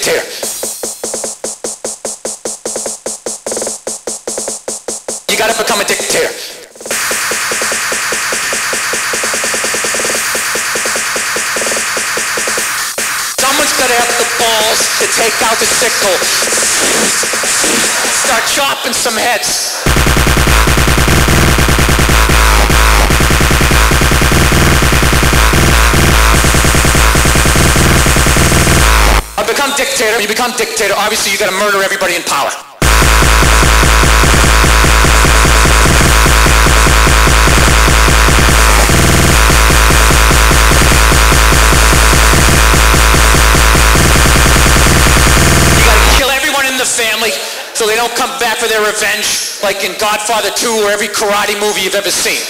dictator. You gotta become a dictator. Someone's gotta have the balls to take out the sickle. Start chopping some heads. I become dictator. When you become dictator, obviously you gotta murder everybody in power. The family, so they don't come back for their revenge, like in Godfather 2 or every karate movie you've ever seen.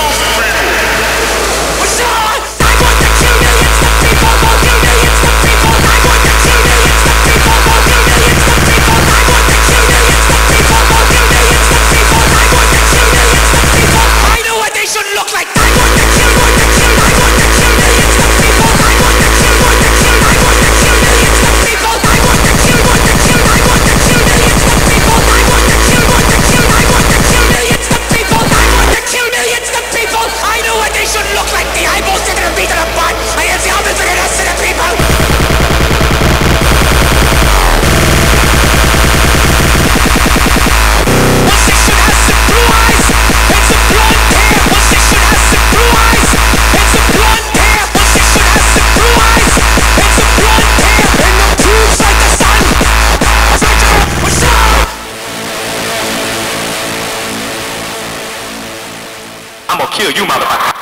What's up? I want to kill millions of people, won't kill millions of people. I want to kill millions of people, won't kill millions of people. I want to kill millions of people, won't kill millions of people. I want to kill millions of people. I know what they should look like. I want to kill, want to kill, I want to kill millions of people. I want to kill, want to kill, I want to kill millions of people. I want to kill, want to kill, I want to kill millions of people. I want to kill, want to kill, I want to kill millions of people. I want to kill millions of people. I know what they should look like. The eyeballs taking a beat to the butt. I have the opposite for the rest of the people. What's this shit has some blue eyes? It's a blonde hair. What's this shit has some blue eyes? It's a blonde hair. What's this shit has some blue eyes? It's a blonde hair. And no proofs like the sun. What's up? I'm gonna kill you, motherfucker.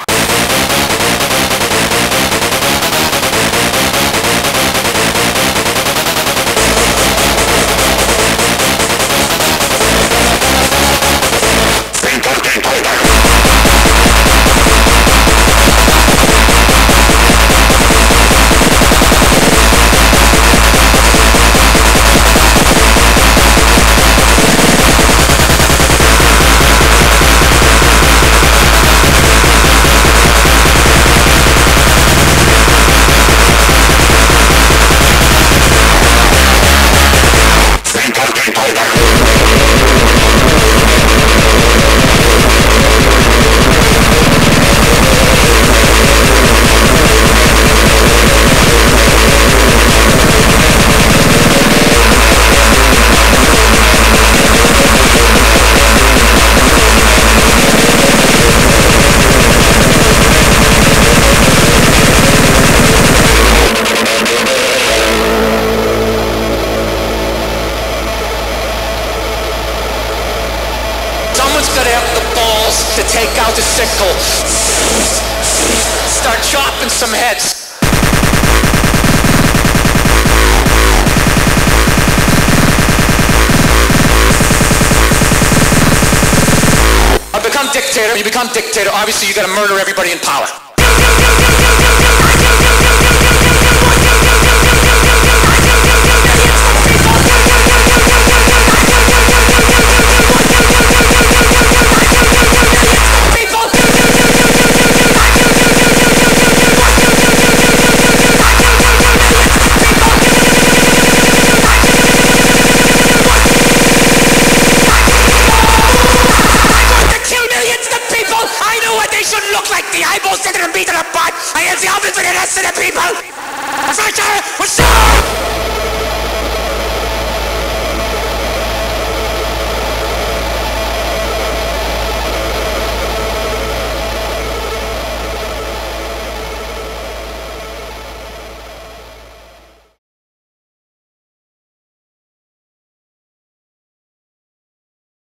To take out the sickle, start chopping some heads. I become dictator. You become dictator. Obviously, you gotta murder everybody in power. Look like the eyeballs taking a beat to the butt. I have the opposite for the rest of the people. What's up?